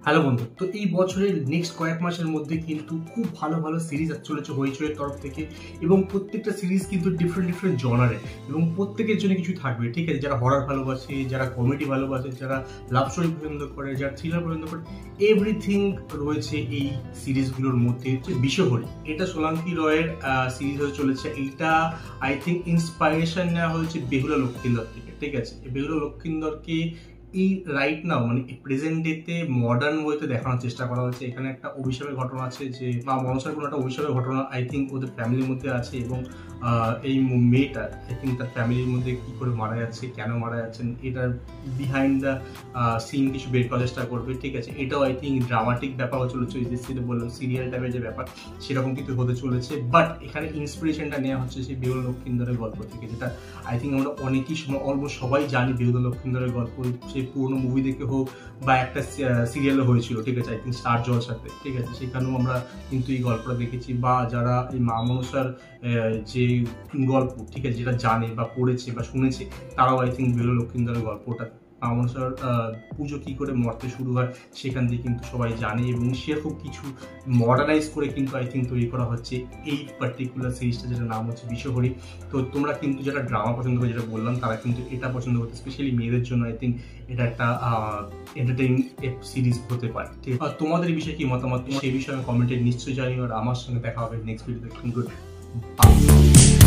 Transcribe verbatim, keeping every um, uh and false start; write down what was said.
Hello বন্ধু, তো এই বছরের নেক্সট কয়েক মাসের মধ্যে কিন্তু খুব ভালো ভালো সিরিজ চলেছে হইচইয়ের তরফ থেকে এবং প্রত্যেকটা সিরিজ কিন্তু ডিফারেন্ট ডিফারেন্ট জনারে এবং প্রত্যেকের জন্য কিছু থাকবে। ঠিক আছে, যারা হরর ভালোবাসে, যারা কমেডি ভালোবাসে, যারা লাভ স্টোরি পছন্দ করে, যারা থ্রিলার পছন্দ করে, এভরিথিং রয়েছে এই সিরিজগুলোর মধ্যে। হচ্ছে বিশোহরি, এটা সোলাঙ্কি রয়ের সিরিজ হয়ে চলেছে। এইটা আই থিঙ্ক ইন্সপাইরেশন নেওয়া হয়েছে বেহুলা লক্ষিন্দর থেকে। ঠিক আছে, বেহুলা লক্ষিন্দরকে এই রাইট নাও মানে প্রেজেন্ট ডেতে মডার্ন ওয়েতে দেখানোর চেষ্টা করা হয়েছে। এখানে একটা অভিশাপের ঘটনা আছে, যে মা মনসার কোনো একটা অভিশাপের ঘটনা আই থিঙ্ক ওদের ফ্যামিলির মধ্যে আছে এবং এই মেয়েটা আই থিঙ্ক তার ফ্যামিলির মধ্যে কি করে মারা যাচ্ছে, কেন মারা যাচ্ছেন, এটার বিহাইন্ড দ্য সিন কিছু বের করার চেষ্টা করবে। ঠিক আছে, এটাও আই থিঙ্ক ড্রামাটিক ব্যাপার চলেছে, যে সেটা বললাম সিরিয়াল টাইপের যে ব্যাপার সেরকম কিন্তু হতে চলেছে। বাট এখানে ইন্সপিরেশনটা নেওয়া হচ্ছে সেই বেহুলা লক্ষিন্দরের গল্প থেকে, যেটা আই থিঙ্ক আমরা অনেকেই সময় অলমোস্ট সবাই জানি। বেহুলা লক্ষিন্দরের গল্প সেই পুরোনো মুভি দেখে হোক বা একটা সিরিয়ালও হয়েছিল, ঠিক আছে, আই থিঙ্ক স্টার জলসাতে। ঠিক আছে, সেখানেও আমরা কিন্তু এই গল্পটা দেখেছি। বা যারা এই মা মনসার যে গল্প, ঠিক আছে, যেটা জানে বা পড়েছে বা শুনেছে, তারাও আই থিঙ্ক বেহুলা লক্ষিন্দরের গল্পটা মা মনসার পুজো কী করে মরতে শুরু হয় সেখান থেকে কিন্তু সবাই জানে এবং সেরকম কিছু মডার্নাইজ করে কিন্তু আই থিঙ্ক তৈরি করা হচ্ছে এই পার্টিকুলার সিরিজটা, যেটার নাম হচ্ছে বিশোহরি। তো তোমরা কিন্তু যারা ড্রামা পছন্দ করে, যেটা বললাম, তারা কিন্তু এটা পছন্দ করতে, স্পেশালি মেয়েদের জন্য আই থিঙ্ক এটা একটা এন্টারটেইনিং সিরিজ হতে পারে। ঠিক আছে, তোমাদের বিষয়ে কি মতামত সেই বিষয়ে কমেন্টে নিশ্চয়ই জানিও। আর আমার সঙ্গে দেখা হবে নেক্সট ভিডিওতে। Good bye.